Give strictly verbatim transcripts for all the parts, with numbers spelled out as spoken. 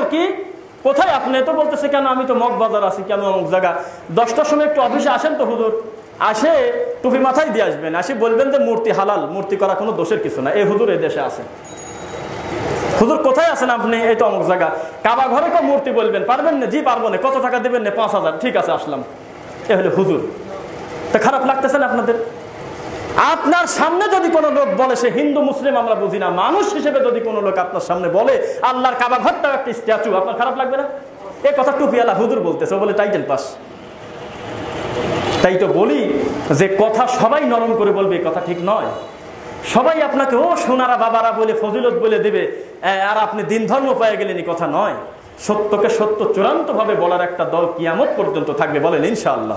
কি কোথায় আপনি? তো বলতেছে কেন আমি তো মগবাজার আছি, কেন অমুক জায়গা। দশটার সময় একটু অফিসে আসেন তো হুজুর। আসে টুপি মাথায় দিয়ে আসবেন, আসি বলবেন যে মূর্তি হালাল, মূর্তি করা কোনো দোষের কিছু না। এই হুজুর এই দেশে আছে। হুজুর কোথায় আছেন আপনি? এই তো অমুক জায়গা। কাবা ঘরে কেউ মূর্তি বলবেন, পারবেন না? জি পারবো না। কত টাকা দেবেন? না পাঁচ হাজার। ঠিক আছে আসলাম। এ হলো হুজুর। তা খারাপ লাগতেছে না আপনাদের? আপনার সামনে যদি কোনো লোক বলে সে হিন্দু মুসলিম আমরা বুঝি না, মানুষ হিসেবে যদি কোনো লোক আপনার সামনে বলে আল্লাহর কাবা ঘরটাও একটা স্ট্যাচু, আপনার খারাপ লাগবে না? এই কথা টুপিওয়ালা হুজুর বলতেছে, বলে টাইটেল পাস। তাই তো বলি যে কথা সবাই নরম করে বলবে, কথা ঠিক নয়। সবাই আপনাকে ও সোনারা বাবারা বলে ফজিলত বলে দেবে, আর আপনি দিন ধর্ম পেয়ে গেলেন, এই কথা নয়। সত্যকে সত্য চূড়ান্ত ভাবে বলার একটা দল কিয়ামত পর্যন্ত থাকবে, বলেন ইনশাআল্লাহ।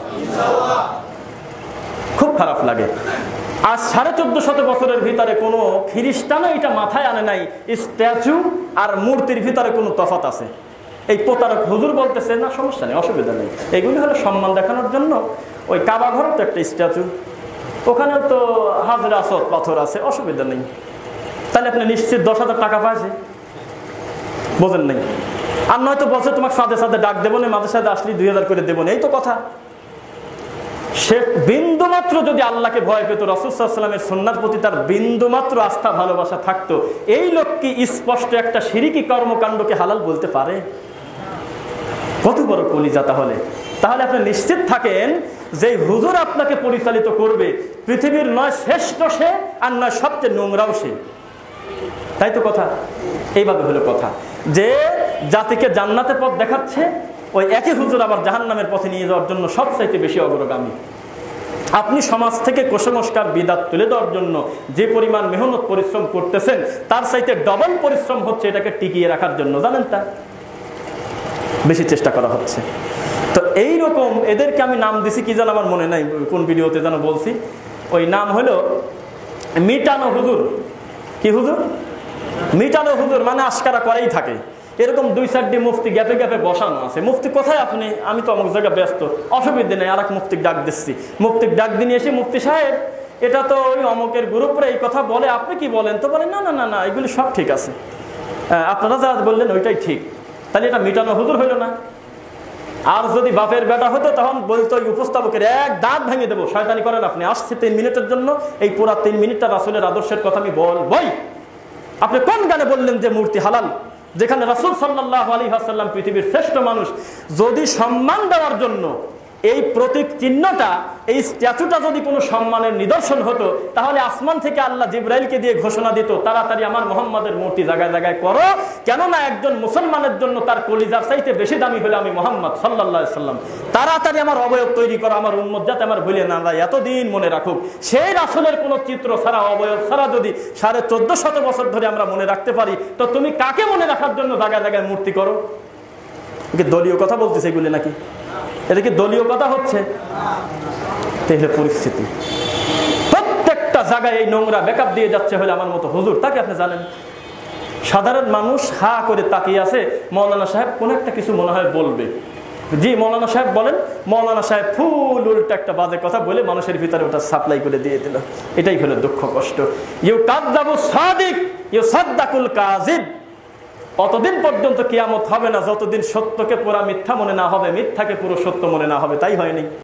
খুব খারাপ লাগে। আজ সাড়ে চোদ্দ শত বছরের ভিতরে কোনো খ্রিস্টানও এটা মাথায় আনে নাই স্ট্যাচু আর মূর্তির ভিতরে কোনো তফাৎ আছে। এই প্রতারক হুজুর বলতেছে না সমস্যা নেই, অসুবিধা নেই, এগুলি হলো সম্মান দেখানোর জন্য। ওই কাবা ঘর তো একটা স্ট্যাচু, ওখানেও তো হাজরা আসদ পাথর আছে, অসুবিধা নেই। তাহলে আপনি নিশ্চিত দশ হাজার টাকা পাইছে, বোঝেন নাই? আর নয়তো বলছে তোমাকে সাথে সাথে ডাক দেবো না, মাঝে সাথে আসলে দুই হাজার করে দেবো না, এই তো কথা। সে বিন্দু মাত্র যদি আল্লাহকে ভয় পেত, রাসূল সাল্লাল্লাহু আলাইহি ওয়াসাল্লামের সুন্নাহর প্রতি তার বিন্দু মাত্র আস্থা ভালোবাসা থাকতো, এই লোক কি স্পষ্ট একটা শিরকি কর্মকাণ্ডকে হালাল বলতে পারে? কত বড় কলিজা! তাহলে তাহলে আপনি নিশ্চিত থাকেন যে হুজুর আপনাকে পরিচালিত করবে, পৃথিবীর নয় শ্রেষ্ঠ সে, আর নয় সবচেয়ে নোংরাও সে। তাই তো কথা। এইভাবে হলো কথা যে জাতিকে জান্নাতের পথ দেখাচ্ছে, ওই একই হুজুর আবার জাহান্নামের পথে নিয়ে যাওয়ার জন্য সবচাইতে বেশি অগ্রগামী। আপনি সমাজ থেকে কুসংস্কার বিদাত তুলে দেওয়ার জন্য যে পরিমাণ মেহনত পরিশ্রম করতেছেন, তার চাইতে ডবল পরিশ্রম হচ্ছে এটাকে টিকিয়ে রাখার জন্য, জানেন? তা বেশি চেষ্টা করা হচ্ছে। তো এইরকম এদেরকে আমি নাম দিছি কি যেন আমার মনে নাই, কোন ভিডিওতে যেন বলছি। ওই নাম হলো মিটানো হুজুর। কি হুজুর? মিটানো হুজুর, মানে আশকারা করেই থাকে। এরকম দুই চারটি মুফতি গ্যাপে গ্যাপে বসানো আছে। মুফতি কোথায় আপনি? আমি তো অমুক জায়গায় ব্যস্ত, অসুবিধা নেই, আর এক মুফতিক ডাক দিচ্ছি। মুফতিক ডাক দিয়ে এসে মুফতি সাহেব এটা তো ওই অমুকের গ্রুপরে এই কথা বলে, আপনি কি বলেন? তো বলে না না না না এগুলি সব ঠিক আছে, আপনারা যা বললেন ওইটাই ঠিক। তাহলে এটা মিটানো হুজুর হইল না? আর যদি বাপের বেটা হতো তখন বলতো ওই উপস্থাপকের এক দাঁত ভেঙে দেবো, শয়তানি করেন আপনি, আসছে তিন মিনিটের জন্য, এই পুরা তিন মিনিটটা রাসূলের আদর্শের কথা আমি বলবই। আপনি কোন গানে বললেন যে মূর্তি হালাল, যেখানে রাসূল সাল্লাল্লাহু আলাইহি ওয়াসাল্লাম পৃথিবীর শ্রেষ্ঠ মানুষ? যদি সম্মান দেওয়ার জন্য এই প্রতীক চিহ্নটা, এই স্ট্যাচুটা যদি কোনো সম্মানের নিদর্শন হতো, তাহলে আসমান থেকে আল্লাহ জিবরাইলকে দিয়ে ঘোষণা দিত, তাড়াতাড়ি আমার মুহাম্মাদের মূর্তি জায়গায় জায়গায় করো। কেননা একজন মুসলমানের জন্য তার কলিজার চাইতে বেশি দামি হলো আমি মুহাম্মদ সাল্লাল্লাহু আলাইহি ওয়াসাল্লাম। তাড়াতাড়ি আমার অবয়ব তৈরি করো, আমার উম্মত যাতে আমার ভুলে না যায়, এতদিন মনে রাখুক। সেই রাসূলের কোনো চিত্র ছাড়া, অবয়ব ছাড়া যদি সাড়ে চোদ্দ শত বছর ধরে আমরা মনে রাখতে পারি, তো তুমি কাকে মনে রাখার জন্য জায়গায় জায়গায় মূর্তি করো? দলীয় কথা বলতেছে এগুলি নাকি? এটা কি দলীয় কথা হচ্ছে? তাহলে পরিস্থিতি প্রত্যেকটা জায়গায় এই নোংরা ব্যাকআপ দিয়ে যাচ্ছে হলে আমার মতো হুজুর, তাকে আপনি জানেন। সাধারণ মানুষ হা করে তাকিয়ে আছে, মৌলানা সাহেব কোন একটা কিছু মনে হয় বলবে, জি মৌলানা সাহেব বলেন। মৌলানা সাহেব ফুল উল্টা একটা বাজে কথা বলে মানুষের ভিতরে ওটা সাপ্লাই করে দিয়ে দিল। এটাই হলো দুঃখ কষ্ট। ইউ কাযযাবু সাদিক ইউ সাদ্দাকুল কাযিব। অতদিন পর্যন্ত কিয়ামত হবে না যতদিন সত্যকে পুরা মিথ্যা মনে না হবে, মিথ্যাকে পুরো সত্য মনে না হবে। তাই হয়নি?